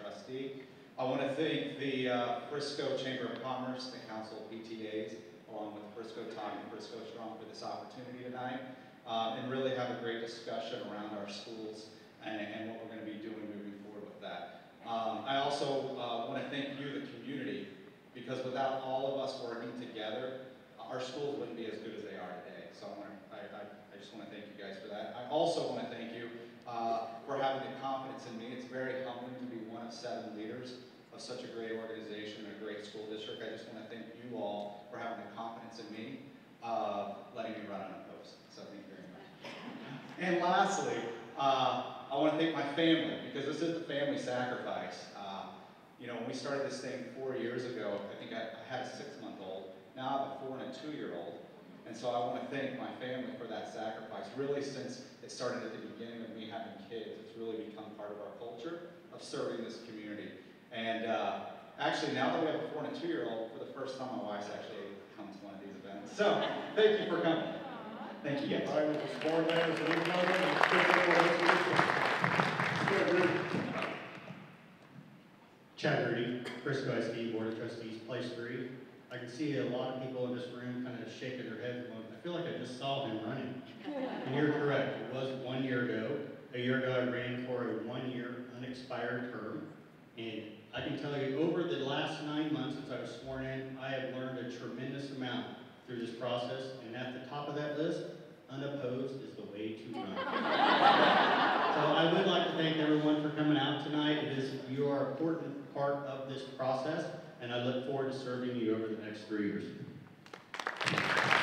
trustee. I want to thank the Frisco Chamber of Commerce, the Council of PTAs, along with Frisco Talk and Frisco Strong for this opportunity tonight, and really have a great discussion around our schools and what we're going to be doing moving forward with that. I also want to thank you, the community, because without all of us working together, our schools wouldn't be as good as they are today. So I just want to thank you guys for that. I also want to thank you for having the confidence in me. It's very humbling to be one of 7 leaders of such a great organization and a great school district. I just want to thank you all for having the confidence in me, letting me run unopposed. So thank you very much. And lastly, I want to thank my family, because this is the family sacrifice. You know, when we started this thing 4 years ago, I think I had a 6-month-old. Now I have a 4- and a 2-year-old. And so I want to thank my family for that sacrifice. Really, since it started at the beginning of me having kids, it's really become part of our culture of serving this community. And actually, now that we have a 4- and a 2-year-old, for the first time, my wife's actually come to one of these events. So thank you for coming. Thank you, guys. All right, Mr. Boardman, is there any Chad Rudy, Frisco FISD Board of Trustees, Place 3. I can see a lot of people in this room kind of shaking their heads going, I feel like I just saw him running. And you're correct, it was 1 year ago. A year ago I ran for a 1-year unexpired term. And I can tell you, over the last 9 months since I was sworn in, I have learned a tremendous amount through this process. And at the top of that list, unopposed is the way to run. So I would like to thank everyone for coming out tonight. You are an important part of this process, and I look forward to serving you over the next 3 years.